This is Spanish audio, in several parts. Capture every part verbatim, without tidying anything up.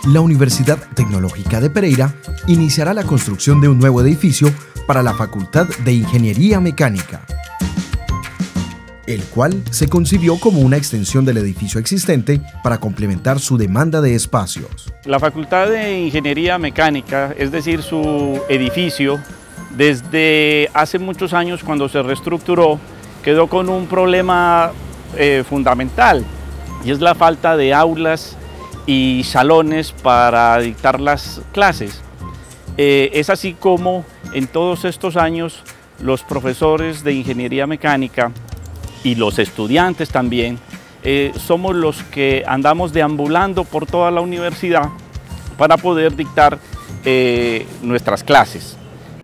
La Universidad Tecnológica de Pereira iniciará la construcción de un nuevo edificio para la Facultad de Ingeniería Mecánica, el cual se concibió como una extensión del edificio existente para complementar su demanda de espacios. La Facultad de Ingeniería Mecánica, es decir, su edificio, desde hace muchos años cuando se reestructuró, quedó con un problema eh, fundamental, y es la falta de aulas y salones para dictar las clases. Eh, es así como en todos estos años los profesores de Ingeniería Mecánica y los estudiantes también eh, somos los que andamos deambulando por toda la universidad para poder dictar eh, nuestras clases.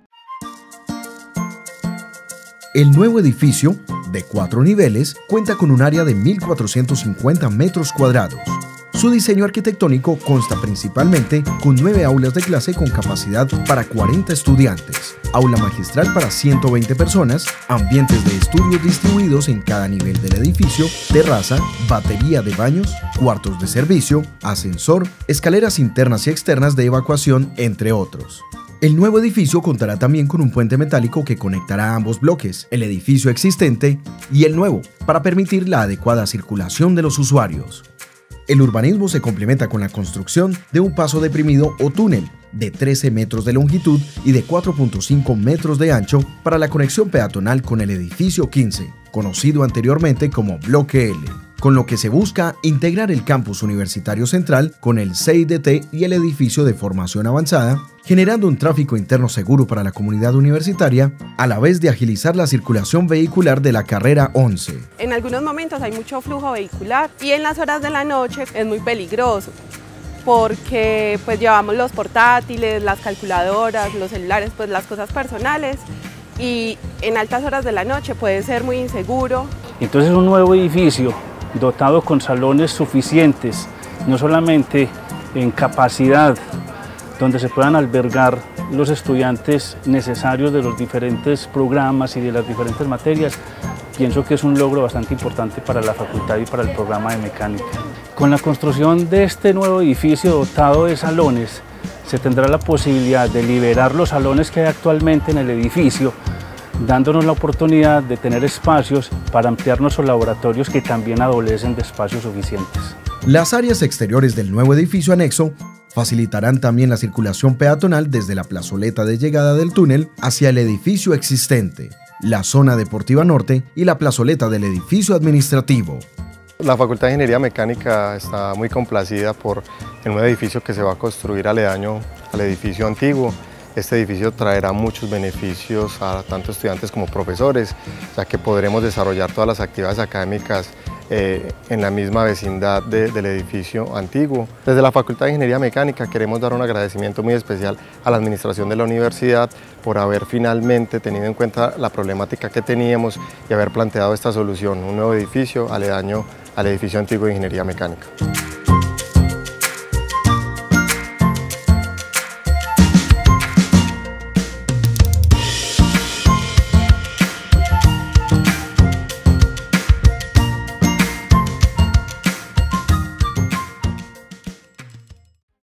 El nuevo edificio, de cuatro niveles, cuenta con un área de mil cuatrocientos cincuenta metros cuadrados. Su diseño arquitectónico consta principalmente con nueve aulas de clase con capacidad para cuarenta estudiantes, aula magistral para ciento veinte personas, ambientes de estudios distribuidos en cada nivel del edificio, terraza, batería de baños, cuartos de servicio, ascensor, escaleras internas y externas de evacuación, entre otros. El nuevo edificio contará también con un puente metálico que conectará ambos bloques, el edificio existente y el nuevo, para permitir la adecuada circulación de los usuarios. El urbanismo se complementa con la construcción de un paso deprimido o túnel de trece metros de longitud y de cuatro punto cinco metros de ancho para la conexión peatonal con el edificio quince, conocido anteriormente como Bloque L, con lo que se busca integrar el campus universitario central con el C I D T y el edificio de formación avanzada, generando un tráfico interno seguro para la comunidad universitaria, a la vez de agilizar la circulación vehicular de la carrera once. En algunos momentos hay mucho flujo vehicular y en las horas de la noche es muy peligroso porque pues llevamos los portátiles, las calculadoras, los celulares, pues las cosas personales, y en altas horas de la noche puede ser muy inseguro. Entonces un nuevo edificio dotado con salones suficientes, no solamente en capacidad, donde se puedan albergar los estudiantes necesarios de los diferentes programas y de las diferentes materias, pienso que es un logro bastante importante para la facultad y para el programa de mecánica. Con la construcción de este nuevo edificio dotado de salones, se tendrá la posibilidad de liberar los salones que hay actualmente en el edificio, dándonos la oportunidad de tener espacios para ampliar nuestros laboratorios que también adolecen de espacios suficientes. Las áreas exteriores del nuevo edificio anexo facilitarán también la circulación peatonal desde la plazoleta de llegada del túnel hacia el edificio existente, la zona deportiva norte y la plazoleta del edificio administrativo. La Facultad de Ingeniería Mecánica está muy complacida por el nuevo edificio que se va a construir aledaño al edificio antiguo. Este edificio traerá muchos beneficios a tanto estudiantes como profesores, ya que podremos desarrollar todas las actividades académicas eh, en la misma vecindad de, del edificio antiguo. Desde la Facultad de Ingeniería Mecánica queremos dar un agradecimiento muy especial a la administración de la universidad por haber finalmente tenido en cuenta la problemática que teníamos y haber planteado esta solución, un nuevo edificio aledaño al edificio antiguo de Ingeniería Mecánica.